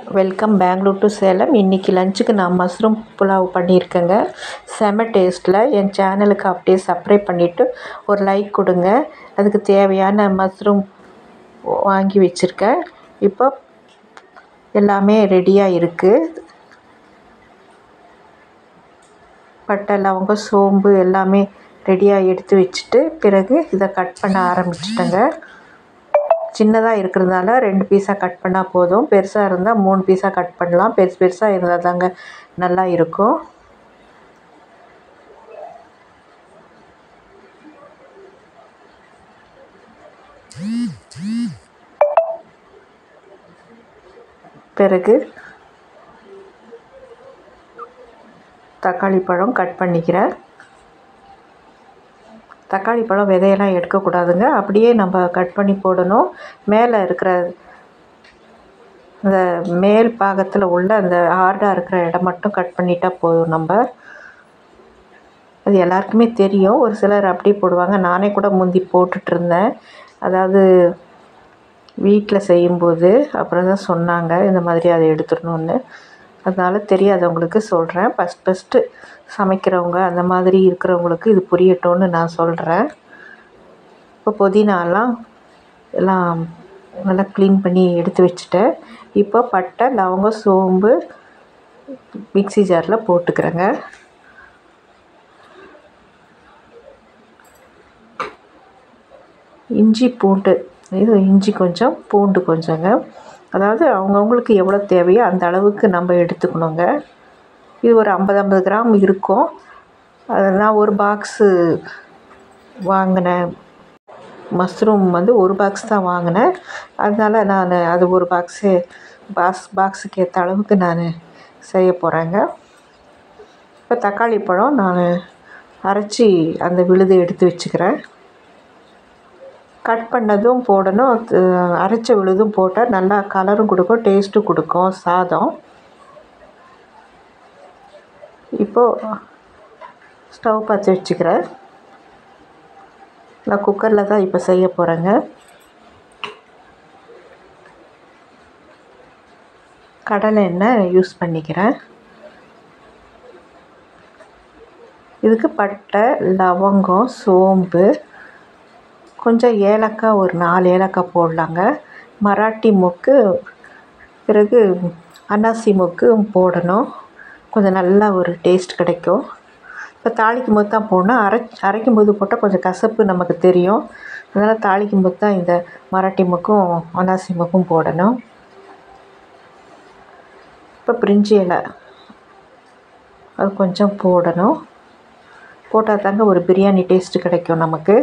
Welcome Bangalore to Salem. இன்றைக்கி லஞ்சுக்கு நான் மஷ்ரூம் புலாவ் பண்ணியிருக்கேங்க. செம டேஸ்ட்டில். என் சேனலுக்கு அப்படியே சப்ஸ்கிரைப் பண்ணிவிட்டு ஒரு லைக் கொடுங்க. அதுக்கு தேவையான மஷ்ரூம் வாங்கி வச்சுருக்கேன். இப்போ எல்லாமே ரெடியாக இருக்குது. பட்டை, லவங்கம், சோம்பு எல்லாமே ரெடியாக எடுத்து வச்சுட்டு பிறகு இதை கட் பண்ண ஆரம்பிச்சிட்டேங்க. சின்னதாக இருக்கிறதுனால 2 பீஸாக கட் பண்ணால் போதும். பெருசாக இருந்தால் 3 பீஸாக கட் பண்ணலாம். பெருசாக இருந்தால் தாங்க நல்லா இருக்கும். பிறகு தக்காளி பழம் கட் பண்ணிக்கிறேன். தக்காளி பழம் விதையெல்லாம் எடுக்கக்கூடாதுங்க. அப்படியே நம்ம கட் பண்ணி போடணும். மேலே இருக்கிற அந்த மேல் பாகத்தில் உள்ள அந்த ஹார்டாக இருக்கிற இடம் மட்டும் கட் பண்ணிட்டால் போதும். நம்ம அது எல்லாருக்குமே தெரியும். ஒரு சிலர் அப்படியே போடுவாங்க. நானே கூட முந்தி போட்டுட்ருந்தேன். அதாவது வீட்டில் செய்யும்போது அப்புறம் தான் சொன்னாங்க இந்த மாதிரி அதை எடுத்துடணுன்னு. அதனால் தெரியாதவங்களுக்கு சொல்கிறேன். ஃபஸ்ட்டு சமைக்கிறவங்க அந்த மாதிரி இருக்கிறவங்களுக்கு இது புரியட்டும்னு நான் சொல்கிறேன். இப்போ புதினாலாம் எல்லாம் நல்லா க்ளீன் பண்ணி எடுத்து வச்சுட்டேன். இப்போ பட்டை, லவங்கம், சோம்பு மிக்ஸி ஜாரில் போட்டுக்கிறேங்க. இஞ்சி பூண்டு, இது இஞ்சி கொஞ்சம் பூண்டு கொஞ்சங்க. அதாவது அவங்கவுங்களுக்கு எவ்வளோ தேவையோ அந்த அளவுக்கு நம்ம எடுத்துக்கணுங்க. இது ஒரு 50 கிராம் இருக்கும். நான் ஒரு பாக்ஸு வாங்கினேன். மஷ்ரூம் வந்து ஒரு பாக்ஸ் தான் வாங்கினேன். அதனால் நான் அது ஒரு பாக்ஸுக்கு ஏற்ற அளவுக்கு நான் செய்ய போகிறேங்க. இப்போ தக்காளி பழம் நான் அரைச்சி அந்த விழுது எடுத்து வச்சுக்கிறேன். கட் பண்ணதும் போடணும். அரைச்ச விழுதும் போட்டால் நல்லா கலரும் கொடுக்கும், டேஸ்ட்டும் கொடுக்கும் சாதம். இப்போது ஸ்டவ் பற்ற வச்சுக்கிறேன். நான் குக்கரில் தான் இப்போ செய்ய போகிறேங்க. கடலை எண்ணெய் யூஸ் பண்ணிக்கிறேன். இதுக்கு பட்டை, லவங்கம், சோம்பு, கொஞ்சம் ஏலக்காய், ஒரு 4 ஏலக்காய் போடலாங்க. மராட்டி மொக்கு, பிறகு அன்னாசி மொக்கு போடணும். கொஞ்சம் நல்லா ஒரு டேஸ்ட் கிடைக்கும். இப்போ தாளிக்கும் போது தான் போடணும். அரைக்கும் போது போட்டால் கொஞ்சம் கசப்பு நமக்கு தெரியும். அதனால் தாளிக்கும் போது தான் இந்த மராட்டி மொக்கும் அன்னாசி மொக்கும் போடணும். இப்போ பிரிஞ்சி இலை அது கொஞ்சம் போடணும். போட்டால் தாங்க ஒரு பிரியாணி டேஸ்ட்டு கிடைக்கும் நமக்கு.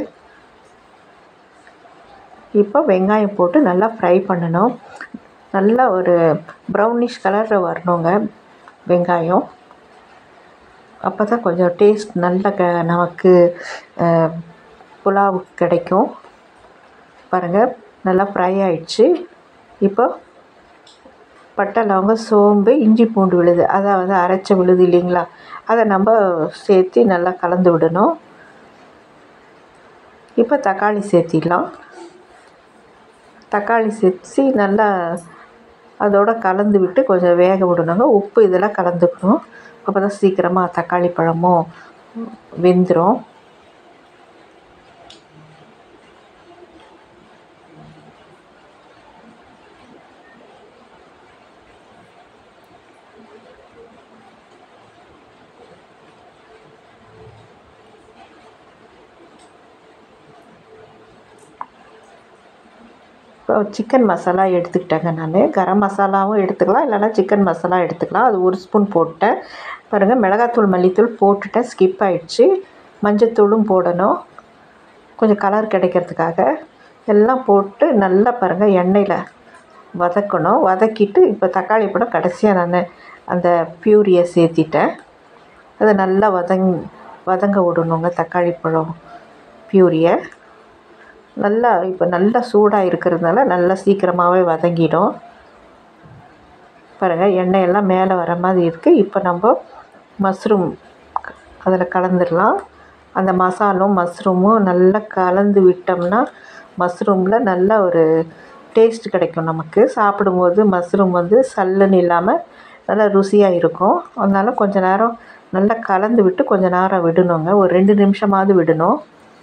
இப்போ வெங்காயம் போட்டு நல்லா ஃப்ரை பண்ணணும். நல்லா ஒரு ப்ரௌனிஷ் கலரில் வரணுங்க வெங்காயம். அப்போ தான் கொஞ்சம் டேஸ்ட் நல்ல நமக்கு புலாவ் கிடைக்கும். பாருங்கள் நல்லா ஃப்ரை ஆயிடுச்சு. இப்போ பட்டை, லவங்கம், சோம்பு, இஞ்சி பூண்டு விழுது, அதாவது அரைச்ச விழுது இல்லைங்களா, அதை நம்ம சேர்த்து நல்லா கலந்து விடணும். இப்போ தக்காளி சேர்த்திடலாம். தக்காளி சேர்த்து நல்லா அதோடு கலந்து விட்டு கொஞ்சம் வேக விடணுங்க. உப்பு இதெல்லாம் கலந்துக்கணும். அப்போ தான் சீக்கிரமாக தக்காளி பழமும் வெந்துடும். இப்போ சிக்கன் மசாலா எடுத்துக்கிட்டேங்க நான். கரம் மசாலாவும் எடுத்துக்கலாம், இல்லைனா சிக்கன் மசாலா எடுத்துக்கலாம். அது 1 ஸ்பூன் போட்டேன். பாருங்கள், மிளகாத்தூள், மல்லித்தூள் போட்டுட்டேன். ஸ்கிப் ஆகிடுச்சு. மஞ்சத்தூளும் போடணும் கொஞ்சம் கலர் கிடைக்கிறதுக்காக. எல்லாம் போட்டு நல்லா பாருங்கள் எண்ணெயில் வதக்கணும். வதக்கிட்டு இப்போ தக்காளி பழம் கடைசியாக நான் அந்த பியூரியை சேர்த்திட்டேன். அதை நல்லா வதங்க விடணுங்க. தக்காளி பழம் பியூரியை நல்லா இப்போ நல்லா சூடாக இருக்கிறதுனால நல்லா சீக்கிரமாகவே வதங்கிடும். பாருங்கள் எண்ணெயெல்லாம் மேலே வர மாதிரி இருக்குது. இப்போ நம்ம மஷ்ரூம் அதில் கலந்துடலாம். அந்த மசாலும் மஷ்ரூமும் நல்லா கலந்து விட்டோம்னா மஷ்ரூமில் நல்ல ஒரு டேஸ்ட் கிடைக்கும் நமக்கு. சாப்பிடும்போது மஷ்ரூம் வந்து சல்லுன்னு இல்லாமல் நல்லா ருசியாக இருக்கும். அதனால் கொஞ்சம் நேரம் நல்லா கலந்து விட்டு கொஞ்சம் நேரம் விடணுங்க. ஒரு 2 நிமிஷமாவது விடணும்.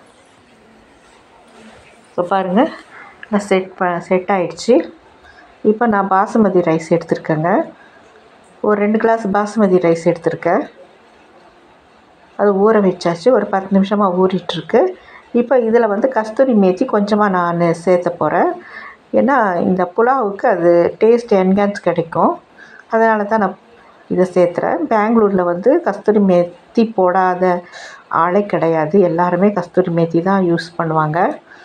இப்போ பாருங்கள், நான் செட் ஆகிடுச்சு. இப்போ நான் பாசுமதி ரைஸ் எடுத்துருக்கேங்க. ஒரு 2 கிளாஸ் பாசுமதி ரைஸ் எடுத்திருக்கேன். அது ஊற வச்சாச்சு. ஒரு 10 நிமிஷமாக ஊறிட்டுருக்கு. இப்போ இதில் வந்து கஸ்தூரி மேத்தி கொஞ்சமாக நான் சேர்த்த போகிறேன். ஏன்னா இந்த புலாவுக்கு அது டேஸ்ட் என்ஹான்ஸ் கிடைக்கும். அதனால தான் நான் இதை சேர்த்துறேன். பெங்களூரில் வந்து கஸ்தூரி மேத்தி போடாத ஆளே கிடையாது. எல்லாருமே கஸ்தூரி மேத்தி தான் யூஸ் பண்ணுவாங்க.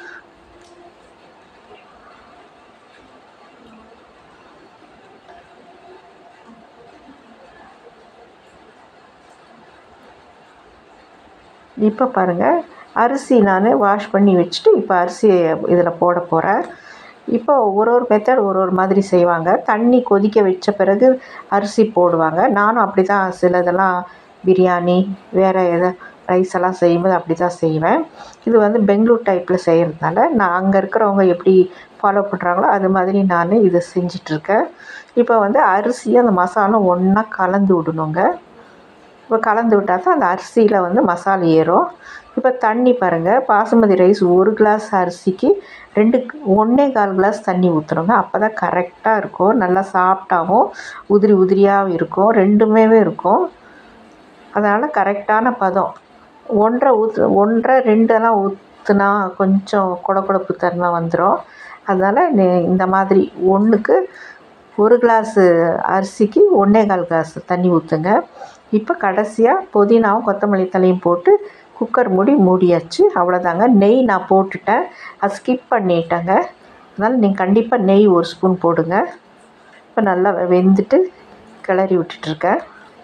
இப்போ பாருங்கள், அரிசி நான் வாஷ் பண்ணி வச்சுட்டு இப்போ அரிசியை இதில் போட போகிறேன். இப்போ ஒரு மெத்தட் ஒரு மாதிரி செய்வாங்க. தண்ணி கொதிக்க வச்ச பிறகு அரிசி போடுவாங்க. நானும் அப்படி தான் சிலதெல்லாம் பிரியாணி வேறு ரைஸ் எல்லாம் செய்யும்போது அப்படி தான் செய்வேன். இது வந்து பெங்களூர் டைப்பில் செய்கிறதுனால நான் அங்கே இருக்கிறவங்க எப்படி ஃபாலோ பண்ணுறாங்களோ அது மாதிரி நான் இதை செஞ்சிட்ருக்கேன். இப்போ வந்து அரிசியும் அந்த மசாலும் ஒன்றா கலந்து விடணுங்க. இப்போ கலந்து விட்டால் தான் அந்த அரிசியில் வந்து மசாலா ஏறும். இப்போ தண்ணி பாருங்கள், பாசுமதி ரைஸ் 1 கிளாஸ் அரிசிக்கு 1.25 கிளாஸ் தண்ணி ஊற்றணுங்க. அப்போ தான் கரெக்டாக இருக்கும். நல்லா சாஃப்டாகவும் உதிரியாகவும் இருக்கும். ரெண்டுமே இருக்கும். அதனால் கரெக்டான பதம். 1.5 2 ஊற்றுனா கொஞ்சம் கொடப்பு தன்மை வந்துடும். அதனால் இந்த மாதிரி 1க்கு 1 கிளாஸு அரிசிக்கு 1.25 கிளாஸ் தண்ணி ஊற்றுங்க. இப்போ கடைசியாக புதினாவும் கொத்தமல்லி தழையும் போட்டு குக்கர் மூடியாச்சு. அவ்வளோதாங்க. நெய் நான் போட்டுட்டேன், அது ஸ்கிப் பண்ணிட்டேங்க. அதனால் நீங்கள் கண்டிப்பாக நெய் 1 ஸ்பூன் போடுங்க. இப்போ நல்லா வெந்துட்டு கிளறி விட்டுட்ருக்கேன்.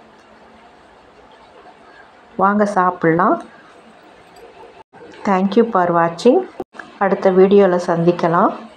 வாங்க சாப்பிட்லாம். தேங்க்யூ ஃபார் வாட்சிங். அடுத்த வீடியோவில் சந்திக்கலாம்.